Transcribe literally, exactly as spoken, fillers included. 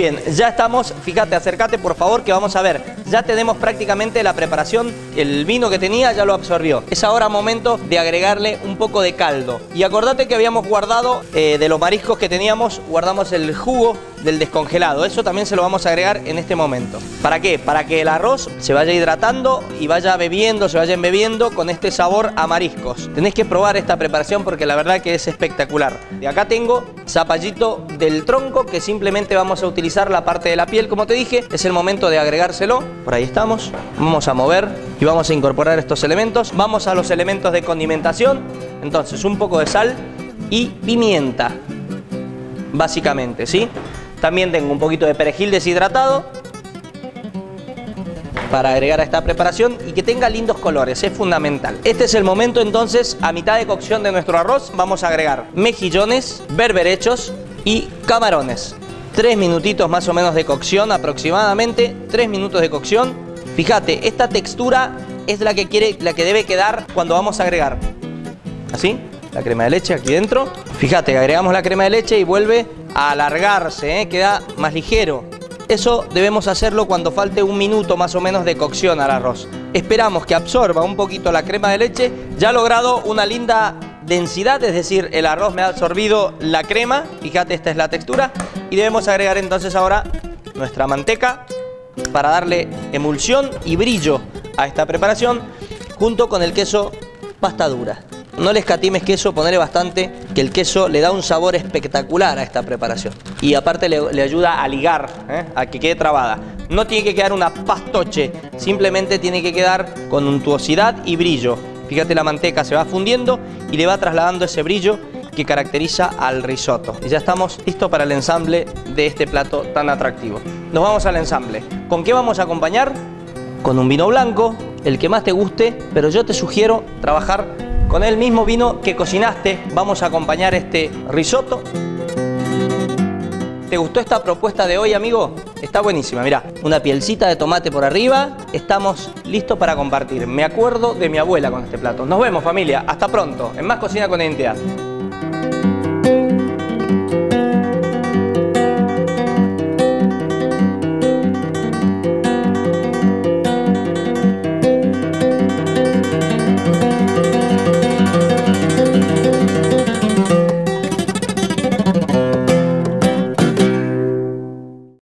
Bien, ya estamos, fíjate, acércate por favor que vamos a ver. Ya tenemos prácticamente la preparación, el vino que tenía ya lo absorbió. Es ahora momento de agregarle un poco de caldo. Y acordate que habíamos guardado, eh, de los mariscos que teníamos, guardamos el jugo del descongelado. Eso también se lo vamos a agregar en este momento. ¿Para qué? Para que el arroz se vaya hidratando y vaya bebiendo, se vaya embebiendo con este sabor a mariscos. Tenés que probar esta preparación porque la verdad que es espectacular. Y acá tengo zapallito del tronco que simplemente vamos a utilizar la parte de la piel, como te dije. Es el momento de agregárselo. Por ahí estamos. Vamos a mover y vamos a incorporar estos elementos. Vamos a los elementos de condimentación. Entonces, un poco de sal y pimienta, básicamente, ¿sí? También tengo un poquito de perejil deshidratado para agregar a esta preparación y que tenga lindos colores, es fundamental. Este es el momento entonces, a mitad de cocción de nuestro arroz, vamos a agregar mejillones, berberechos y camarones. Tres minutitos más o menos de cocción aproximadamente, tres minutos de cocción. Fíjate, esta textura es la que quiere, la que debe quedar cuando vamos a agregar. Así, la crema de leche aquí dentro. Fíjate, agregamos la crema de leche y vuelve a alargarse, ¿eh? Queda más ligero. Eso debemos hacerlo cuando falte un minuto más o menos de cocción al arroz. Esperamos que absorba un poquito la crema de leche. Ya ha logrado una linda densidad, es decir, el arroz me ha absorbido la crema. Fíjate, esta es la textura. Y debemos agregar entonces ahora nuestra manteca para darle emulsión y brillo a esta preparación, junto con el queso pasta dura. No le escatimes queso, ponele bastante, que el queso le da un sabor espectacular a esta preparación. Y aparte le, le ayuda a ligar, ¿eh? A que quede trabada. No tiene que quedar una pastoche, simplemente tiene que quedar con untuosidad y brillo. Fíjate, la manteca se va fundiendo y le va trasladando ese brillo que caracteriza al risotto. Y ya estamos listos para el ensamble de este plato tan atractivo. Nos vamos al ensamble. ¿Con qué vamos a acompañar? Con un vino blanco, el que más te guste, pero yo te sugiero trabajar con el mismo vino que cocinaste. Vamos a acompañar este risotto. ¿Te gustó esta propuesta de hoy, amigo? Está buenísima, mirá. Una pielcita de tomate por arriba. Estamos listos para compartir. Me acuerdo de mi abuela con este plato. Nos vemos, familia. Hasta pronto en Más Cocina con Identidad.